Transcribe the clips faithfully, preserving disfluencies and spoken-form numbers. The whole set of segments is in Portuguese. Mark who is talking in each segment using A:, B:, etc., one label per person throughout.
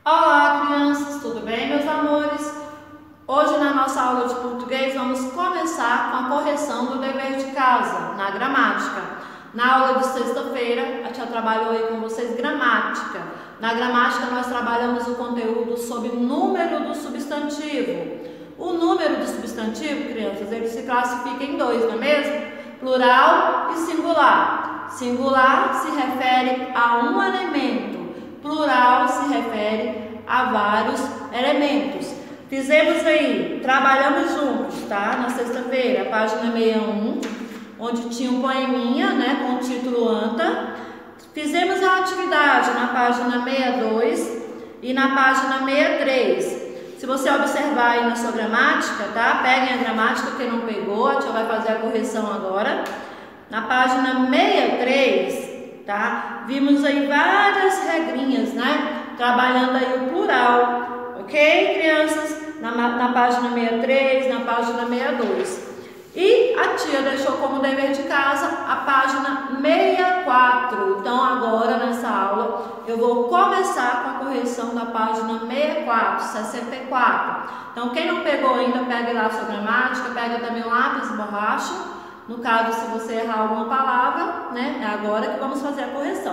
A: Olá, crianças, tudo bem, meus amores? Hoje, na nossa aula de português, vamos começar com a correção do dever de casa, na gramática. Na aula de sexta-feira, a tia trabalhou aí com vocês gramática. Na gramática, nós trabalhamos o conteúdo sobre número do substantivo. O número do substantivo, crianças, ele se classifica em dois, não é mesmo? Plural e singular. Singular se refere a um elemento. Plural se refere a vários elementos. Fizemos aí, trabalhamos juntos, tá? Na sexta-feira, página sessenta e um, onde tinha um poeminha, né, com o título Anta. Fizemos a atividade na página sessenta e dois e na página sessenta e três. Se você observar aí na sua gramática, tá? Peguem a gramática, quem não pegou, a tia vai fazer a correção agora. Na página sessenta e três, tá? Vimos aí várias regrinhas, né? Trabalhando aí o plural, ok, crianças? Na, na página sessenta e três, na página sessenta e dois. E a tia deixou como dever de casa a página sessenta e quatro. Então, agora nessa aula, eu vou começar com a correção da página sessenta e quatro, sessenta e quatro. Então, quem não pegou ainda, pega lá a sua gramática, pega também o lápis e borracha. No caso, se você errar alguma palavra, né, é agora que vamos fazer a correção.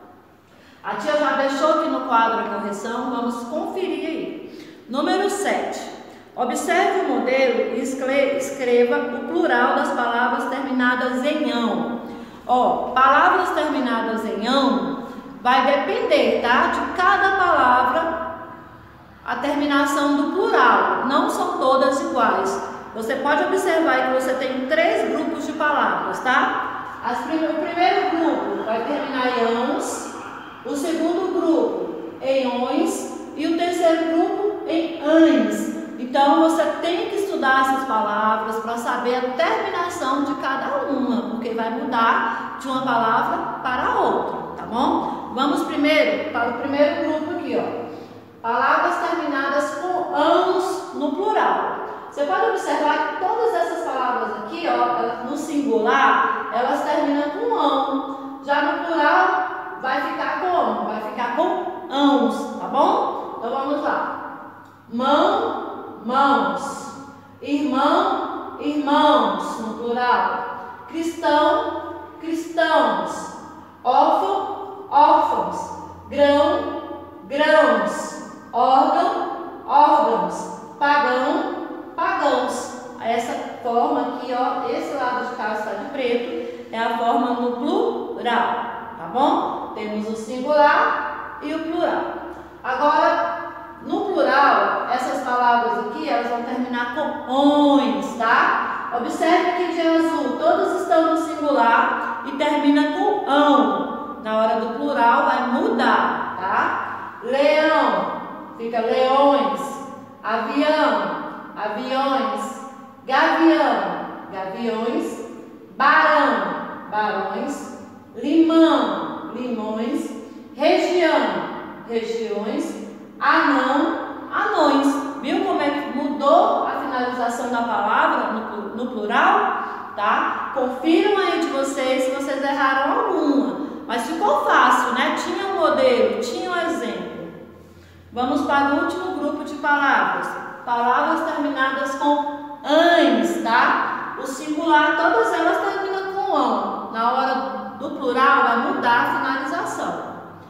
A: A tia já deixou aqui no quadro a correção, vamos conferir aí. Número sete. Observe o modelo e escreva o plural das palavras terminadas em ão. Ó, palavras terminadas em ão vai depender, tá, de cada palavra a terminação do plural. Não são todas iguais. Você pode observar que você tem três grupos de palavras, tá? As prim o primeiro grupo vai terminar em ãos, o segundo grupo em ões e o terceiro grupo em ães. Então, você tem que estudar essas palavras para saber a terminação de cada uma, porque vai mudar de uma palavra para a outra, tá bom? Vamos primeiro para o primeiro grupo aqui, ó. Palavras terminadas com ãos no plural. Você pode observar que todas essas palavras aqui, ó, no singular, elas terminam com ão. Já no plural, vai ficar como? Vai ficar com ãos, tá bom? Então, vamos lá. Mão, mãos. Irmão, irmãos, no plural. Cristão, cristãos. Órfão, órfãos. Grão, grãos. Órgão, órgãos. Pagão, pagãos. Essa forma aqui, ó, esse lado de cá está de preto, é a forma no plural, tá bom? Temos o singular e o plural. Agora, no plural, essas palavras aqui, elas vão terminar com ões, tá? Observe que de azul, todas estão no singular e termina com ão. Na hora do plural vai mudar, tá? Leão, fica leões. Avião, aviões. Gavião, gaviões. Barão, barões. Limão, limões. Região, regiões. Anão, anões. Viu como é que mudou a finalização da palavra no, no plural? Tá? Confiram aí de vocês se vocês erraram alguma. Mas ficou fácil, né? Tinha um modelo, tinha um exemplo. Vamos para o último grupo de palavras. Palavras terminadas com ães, tá? O singular, todas elas terminam com ão. Na hora do plural, vai mudar a finalização.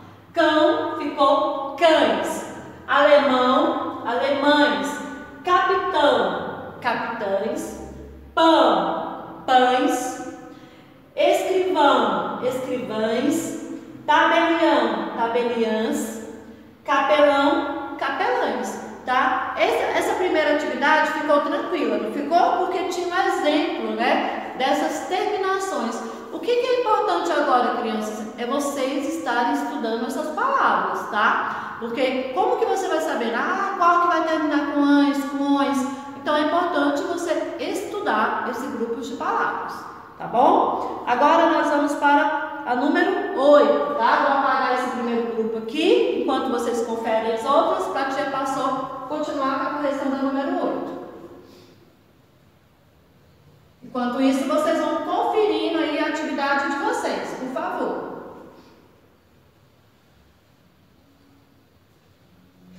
A: Cão ficou cães. Alemão, alemães. Capitão, capitães. Pão, pães. Escrivão, escrivães. Tabelião, tabeliãs. Capelão, capelães, tá? Essa, essa primeira atividade ficou tranquila, não ficou? Porque tinha um exemplo, né, dessas terminações. O que, que é importante agora, crianças? É vocês estarem estudando essas palavras, tá? Porque como que você vai saber, ah, qual que vai terminar com ães, com ões? Então é importante você estudar esse grupo de palavras, tá bom? Agora nós vamos para a número oito, tá? Vou apagar esse primeiro grupo aqui, enquanto vocês conferem as outras, para a tia passou continuar com a correção da número oito. Enquanto isso, vocês vão conferindo aí a atividade de vocês, por favor.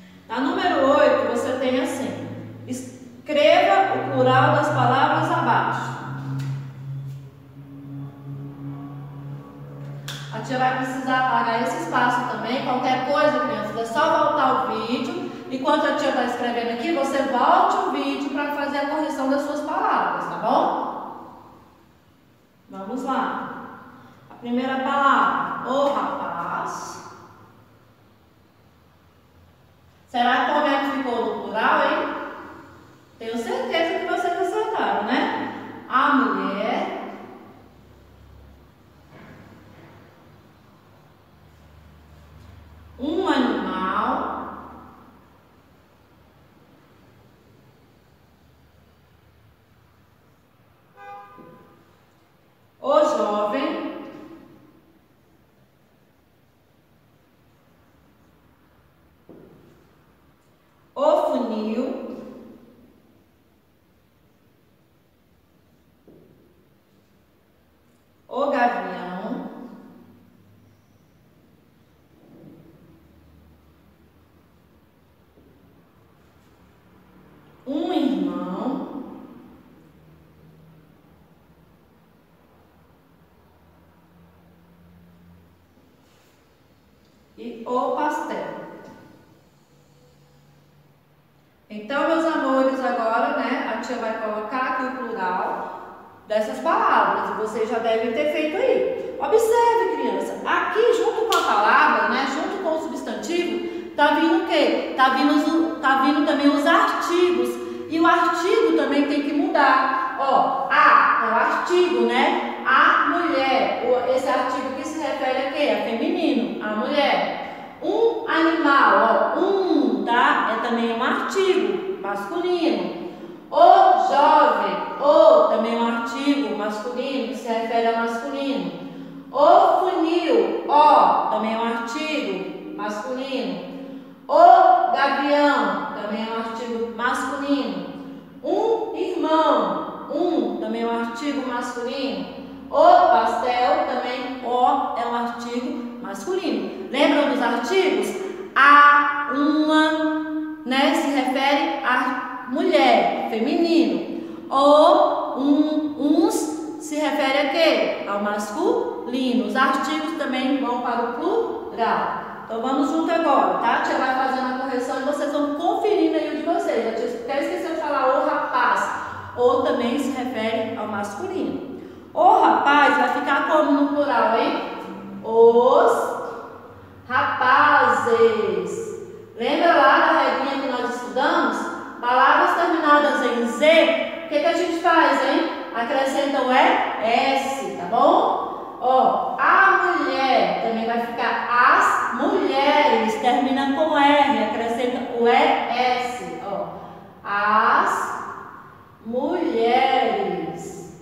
A: A tia vai precisar apagar esse espaço também. Qualquer coisa, crianças, é só voltar o vídeo. Enquanto a tia está escrevendo aqui, você volte o vídeo para fazer a correção das suas palavras, tá bom? Vamos lá. A primeira palavra, o rapaz. Será como é que ficou no plural, hein? Tenho certeza que vocês acertaram, né? A mulher. Um animal. O jovem. O funil. O gavião. Um irmão. E o pastel. Então, meus amores, agora, né, a tia vai colocar aqui o plural dessas palavras. Vocês já devem ter feito aí. Observe, criança, aqui junto com a palavra, né, junto com o substantivo, tá vindo o quê? Tá vindo, tá vindo também os artigos. E o artigo também tem que mudar. Ó, a é o artigo, né? A mulher. Esse artigo que se refere a quê? A feminino, a mulher. Um animal, ó, um, tá? É também um artigo masculino. O jovem, o também é um artigo masculino, que se refere a masculino. O funil, ó, também é um artigo masculino. O gavião, também é um artigo masculino. Um irmão, um também é um artigo masculino. O pastel, também o é um artigo masculino. Lembram dos artigos? A, uma, né, se refere a mulher, feminino. O, um, uns se refere a quê? Ao masculino. Os artigos também vão para o plural. Então vamos junto agora, tá? A tia vai fazendo a correção e vocês vão conferindo aí o de vocês. A tia até esqueceu de falar o rapaz. O também se refere ao masculino. O rapaz vai ficar como no plural, hein? Os rapazes. Lembra lá da regrinha que nós estudamos? Palavras terminadas em Z, o que, que a gente faz, hein? Acrescenta o S, tá bom? Ó, a mulher também vai ficar as mulheres, termina com R, acrescenta o E S, ó. As mulheres.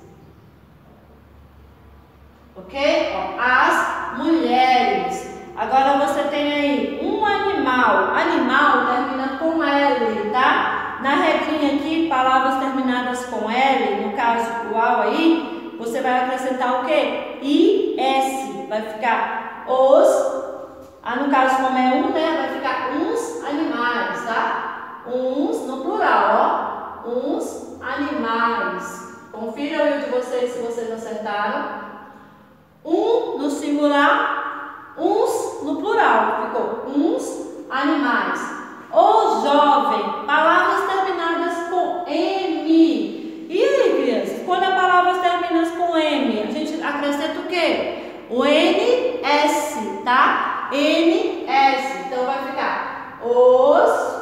A: Ok? Ó, as mulheres. Agora você tem aí um animal. Animal termina com L, tá? Na regrinha aqui, palavras terminadas com L, no caso plural aí, você vai acrescentar o quê? I S. Vai ficar os. Ah, no caso, como é um, né? Vai ficar uns animais, tá? Uns no plural, ó. Uns animais. Confiram aí o de vocês se vocês acertaram. Um no singular, uns no plural. Ficou uns animais. O jovem, palavras terminadas com M. E aí, crianças? Quando a palavras terminadas com M, a gente acrescenta o quê? O N S, tá? N S. Então vai ficar os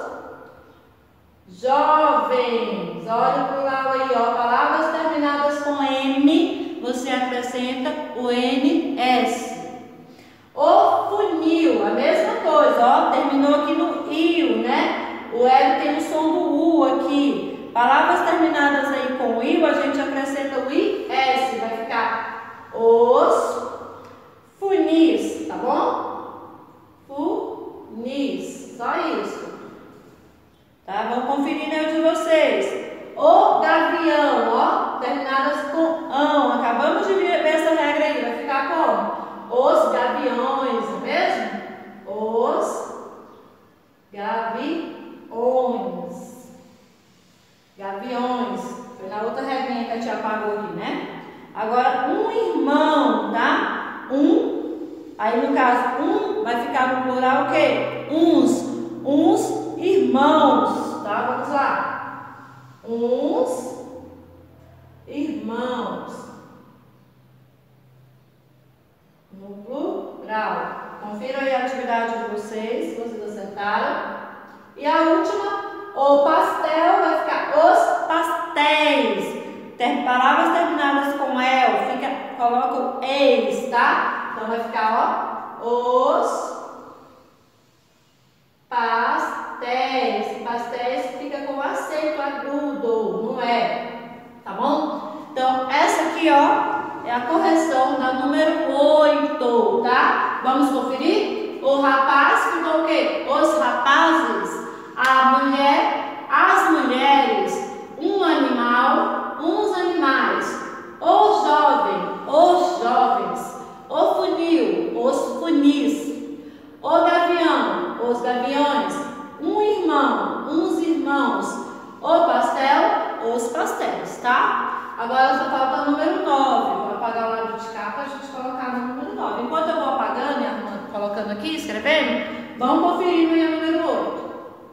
A: jovens. Olha o plural aí, ó. Palavras terminadas com M, você acrescenta o N S. O funil, a mesma coisa, ó. Terminou aqui no I, né? O L tem o som do U aqui. Palavras terminadas aí com I, a gente acrescenta o I S. Vai ficar os funis, tá bom? Funis, só isso. Tá? Vamos conferir aí de vocês. O gavião, ó, terminadas com ão. Acabamos de ver essa regra aí. Vai ficar como? Os gaviões, não é mesmo? Os gaviões. Gaviões. Foi na outra regrinha que a tia apagou aqui, né? Agora, um irmão, tá? Um Aí, no caso, um vai ficar no plural o quê? Uns. Uns irmãos, tá? Vamos lá. Uns irmãos. No plural. Confira aí a atividade de vocês, se vocês acertaram. E a última, o pastel vai ficar os pastéis. Tem palavras terminadas com el, fica, coloca o eis, tá? Então vai ficar, ó, os pastéis. Pastéis fica com acento agudo, não é? Tá bom? Então, essa aqui, ó, é a correção da número oito, tá? Vamos conferir? O rapaz ficou o quê? Os rapazes. A mulher, as mulheres. Um animal, uns animais. O jovem, os jovens. O funil, os funis. O gavião, os gaviões. Um irmão, uns irmãos. O pastel, os pastéis, tá? Agora só falta o número nove. Vou apagar o lado de cá para a gente colocar no número nove. Enquanto eu vou apagando e arrumando, colocando aqui, escrevendo, vamos conferir no número oito.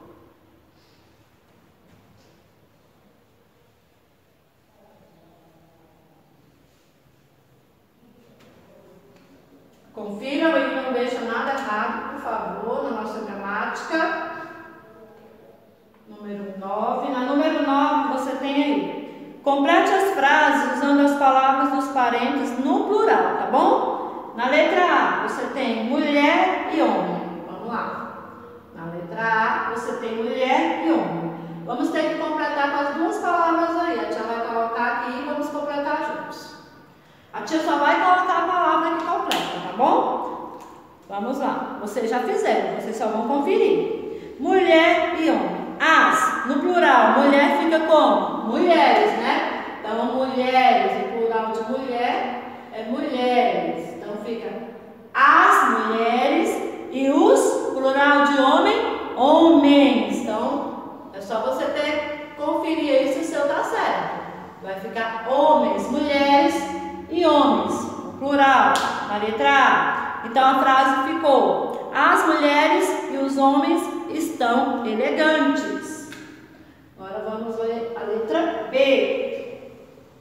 A: Confiram e não deixa nada errado, por favor, na nossa gramática. Número nove. Na número nove você tem aí. Complete as frases usando as palavras dos parentes no plural, tá bom? Na letra A você tem mulher e homem. Vamos lá. Na letra A você tem mulher e homem. Vamos ter que completar com as duas palavras aí. A tia vai colocar aqui e vamos completar juntos. A tia só vai colocar a palavra que completa, tá bom? Vamos lá. Vocês já fizeram, vocês só vão conferir. Mulher e homem. As, no plural, mulher fica como? Mulheres, né? Então, mulheres, o plural de mulher é mulheres. Então, fica as mulheres e os, plural de homem, homens. Então, é só você ter, conferir aí se o seu tá certo. Vai ficar homens, mulheres e homens, no plural, na letra A. Então, a frase ficou: as mulheres e os homens estão elegantes. Agora vamos ver a letra B.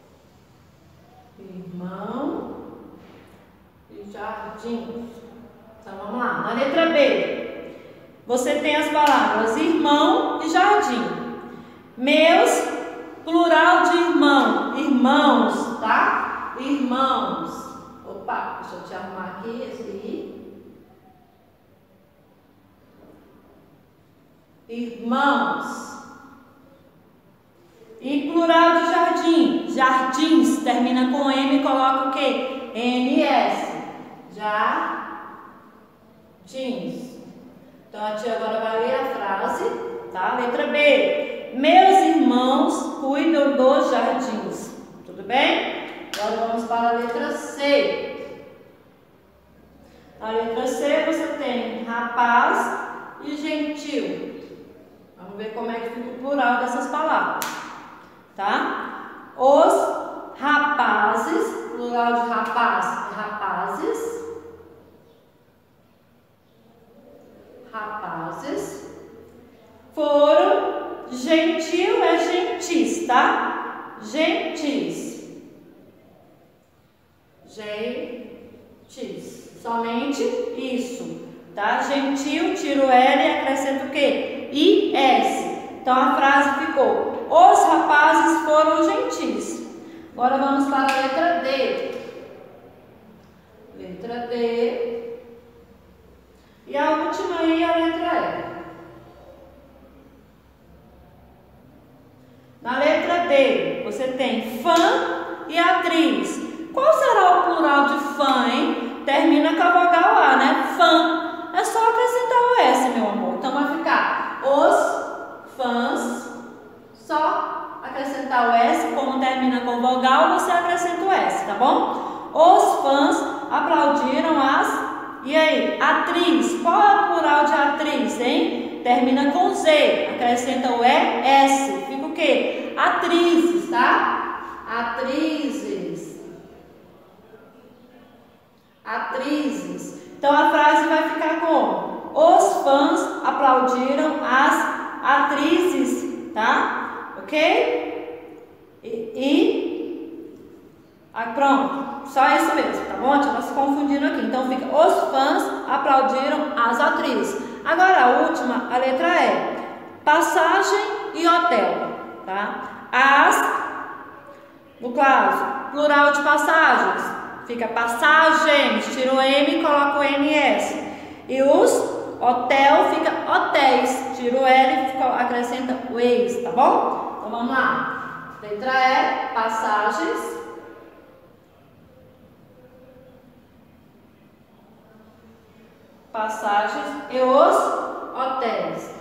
A: Irmão e jardim. Então vamos lá. Na letra B, você tem as palavras irmão e jardim. Meus, plural de irmão, irmãos, tá? Irmãos. Opa, deixa eu te arrumar aqui esse aí. Irmãos. E plural de jardim, jardins, termina com M e coloca o quê? N S. Jardins. Então a tia agora vai ler a frase, tá? Letra B. Meus irmãos cuidam dos jardins. Tudo bem? Agora vamos para a letra C. Na letra C você tem rapaz e gentil. Vamos ver como é que fica o plural dessas palavras, tá? Os rapazes, plural de rapaz, rapazes. Rapazes. Foram, gentil é gentis, tá? Gentis. Gentis. Somente isso, tá? Gentil, tiro L e acrescento o quê? I S. Então a frase ficou: os rapazes foram gentis. Agora vamos para a letra D. Letra D. E a última aí, a letra E. Na letra D, você tem fã e atriz. Qual será o plural de fã, hein? Termina com a vogal A, né? Fã. É só acrescentar o S, meu amor. Então vai ficar os fãs. Só acrescentar o S, como termina com vogal, você acrescenta o S, tá bom? Os fãs aplaudiram as... E aí, atriz. Qual é o plural de atriz, hein? Termina com Z. Acrescenta o E, S. Fica o quê? Atrizes, tá? Atrizes. Atrizes. Então a frase vai ficar como: os fãs aplaudiram as atrizes, tá? Ok? E, e ah, pronto, só isso mesmo, tá bom? Deixa eu se confundindo aqui. Então fica: os fãs aplaudiram as atrizes. Agora a última, a letra E: passagem e hotel, tá? As, no caso, plural de passagens, fica passagens, tira o M e coloca o N S. E os hotel fica hotéis, tira o L e acrescenta o ex, tá bom? Então vamos lá. Letra E, passagens. Passagens e os hotéis.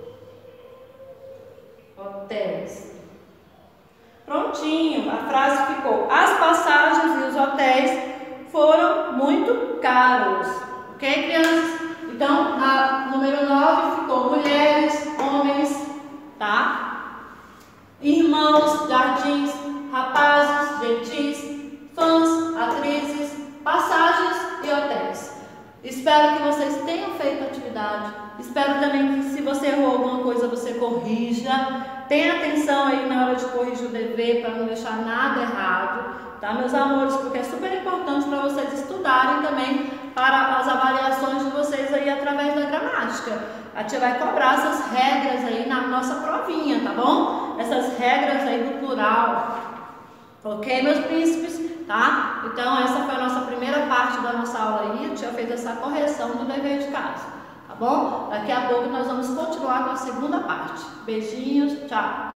A: Hotéis. Prontinho, a frase ficou: as passagens e os hotéis foram muito caros. Ok, crianças? Então, a número nove ficou mulheres, homens, tá? Irmãos, jardins, rapazes, gentis, fãs, atrizes, passagens e hotéis. Espero que vocês tenham feito a atividade. Espero também que, se você errou alguma coisa, você corrija. Tenha atenção aí na hora de corrigir o dever para não deixar nada errado, tá, meus amores? Porque é super importante para vocês estudarem também para as avaliações de vocês aí através da gramática. A tia vai cobrar essas regras aí na nossa provinha, tá bom? Essas regras aí do plural. Ok, meus príncipes? Tá? Então essa foi a nossa primeira parte da nossa aula aí. A tia fez essa correção do dever de casa. Tá bom? Daqui a pouco nós vamos continuar com a segunda parte. Beijinhos, tchau!